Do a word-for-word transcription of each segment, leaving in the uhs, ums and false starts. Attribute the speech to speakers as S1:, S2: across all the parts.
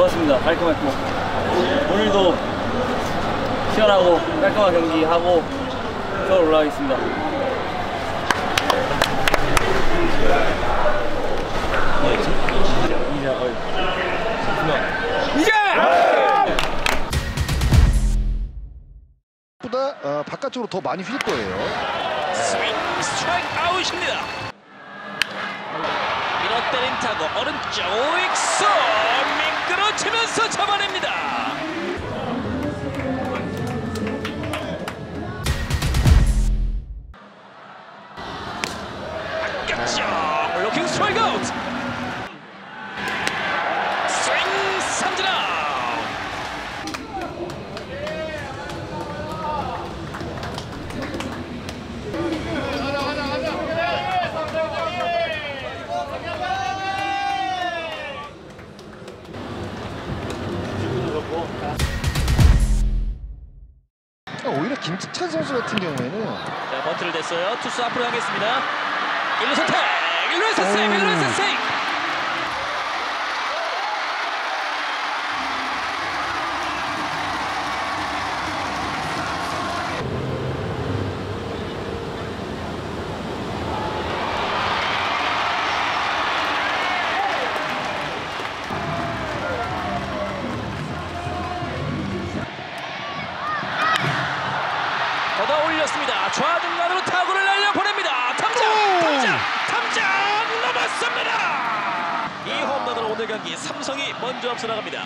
S1: 좋았습니다. 깔끔했고 오늘도 시원하고 깔끔한 경기하고 서울 올라가겠습니다. 이제!
S2: 보다 어, 바깥쪽으로 더 많이 휠 거예요.
S3: 스윙 스트라이크 아웃입니다. 밀어때린 타고 오른쪽 우익수 미끄러지면서 잡아냅니다. 바깥쪽 블로킹 스트라이크 아웃. 스윙 삼진 아웃.
S2: 오히려 김지찬 선수 같은 경우에는
S3: 자, 번트를 댔어요. 투수 앞으로 가겠습니다. 일 루 선택! 일 루에서 세이브! 일 루에서 세이브! 걷어 올렸습니다. 좌중간으로 타구를 날려보냅니다. 탐장! 탐장! 탐장! 넘었습니다! 이 홈런으로 오늘 경기 삼성이 먼저 앞서 나갑니다.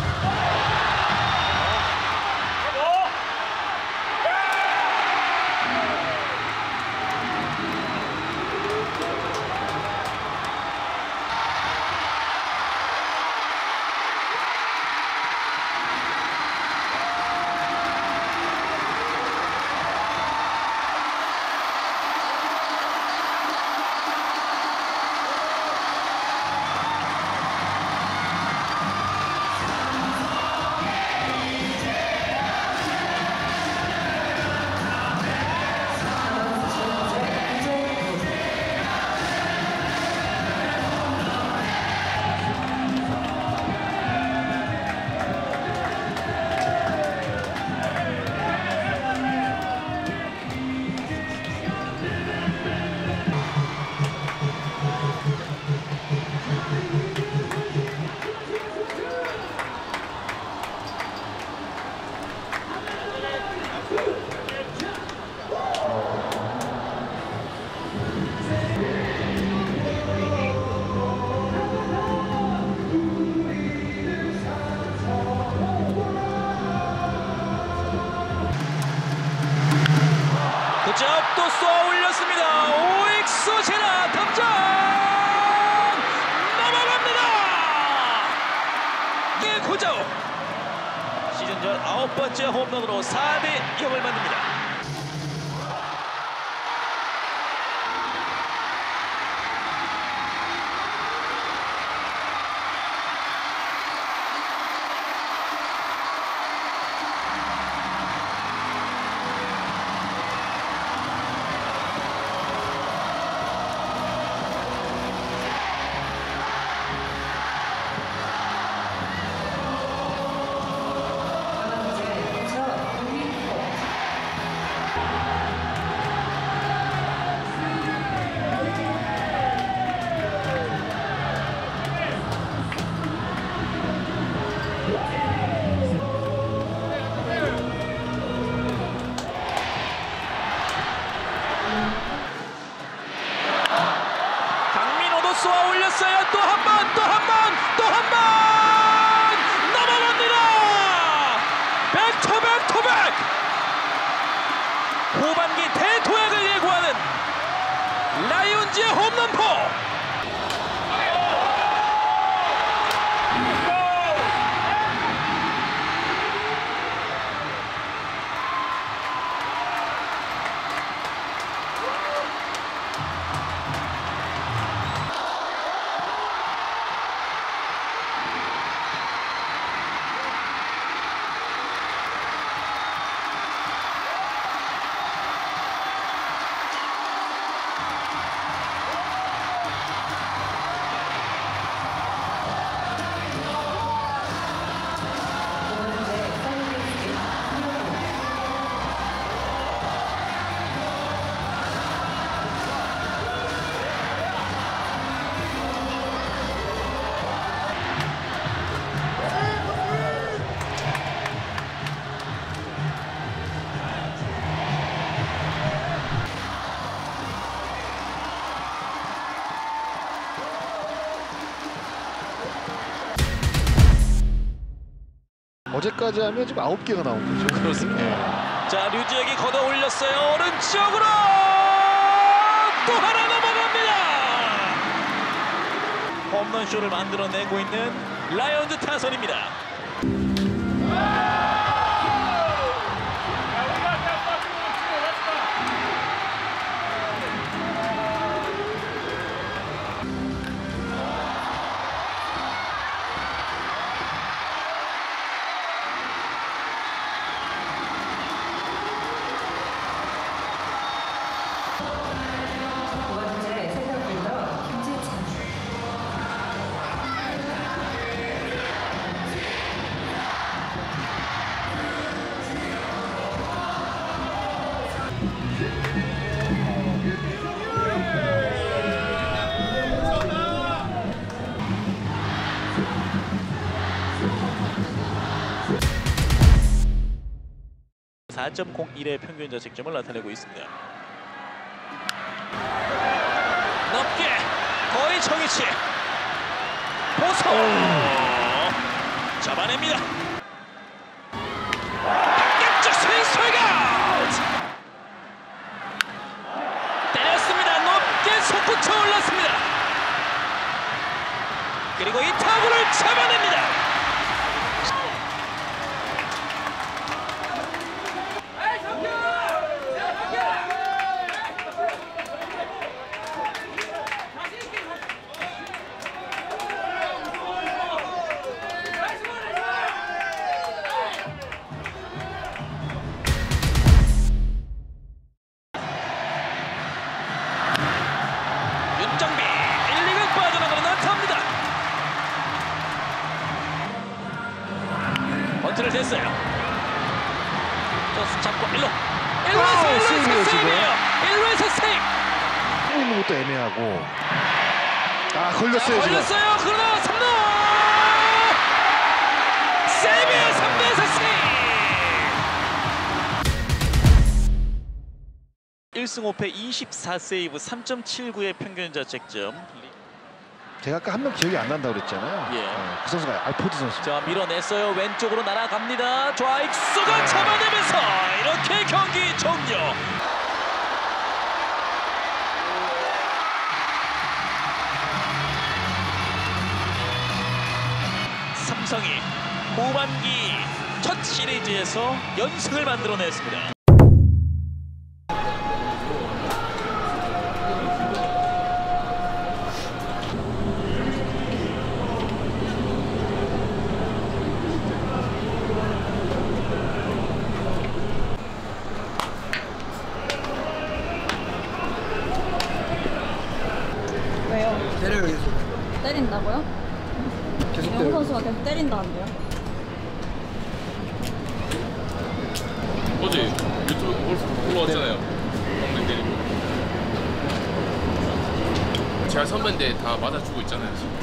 S3: 또 쏘아 올렸습니다. 오익수 제라 탐장 넘어갑니다. 예, 고자욱 시즌 전 아홉 번째 홈런으로 사 대 영을 만듭니다. 쏘아 올렸어요. 또 한 번, 또 한 번, 또 한 번 넘어갑니다. 백투백 투백. 후반기 대도약을 예고하는 라이온즈의 홈런포.
S2: 어제까지 하면 지금 아홉 개가 나온 거죠.
S3: 그렇습니다.
S2: 네.
S3: 자, 류지혁이 걷어 올렸어요. 오른쪽으로 또 하나 넘어갑니다. 홈런쇼를 만들어내고 있는 라이온즈 타선입니다. 사 점 공일의 평균 자책점을 나타내고 있습니다. 높게 거의 정위치 보소 잡아냅니다. 바깥쪽 스윙 스트라이크 때렸습니다. 높게 솟구쳐 올랐습니다. 그리고 이 타구를 잡아냅니다. 윤정비 일, 이군 빠져나가는 안타입니다. 번트를 댔어요. 저수 잡고 일루 일루에서
S2: 아,
S3: 일루에서
S2: 세이브예요,
S3: 세이브예요. 일루에서 세이브.
S2: 뛰고 있는 것도 애매하고. 아 걸렸어요 지금.
S3: 걸렸어요. 그러나 삼 루 세이브예요. 삼 루에서 세이브. 일 승 오 패 이십사 세이브 삼 점 칠구의 평균 자책점.
S2: 제가 아까 한 명 기억이 안 난다고 그랬잖아요.
S3: 예.
S2: 네, 그 선수가 알포드 선수.
S3: 자, 밀어냈어요. 왼쪽으로 날아갑니다. 좌익수가 잡아내면서 이렇게 경기 종료. 삼성이 후반기 첫 시리즈에서 연승을 만들어냈습니다.
S4: 왜요?
S2: 때려요 계속.
S4: 때린다고요?
S2: 계속
S4: 영우 선수가 계속 때린다는데요?
S5: 어제 유튜브 올라왔잖아요. 홈런 때리고. 제가 선배인데 다 맞아주고 있잖아요. 지금.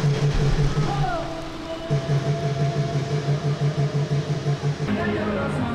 S4: 네.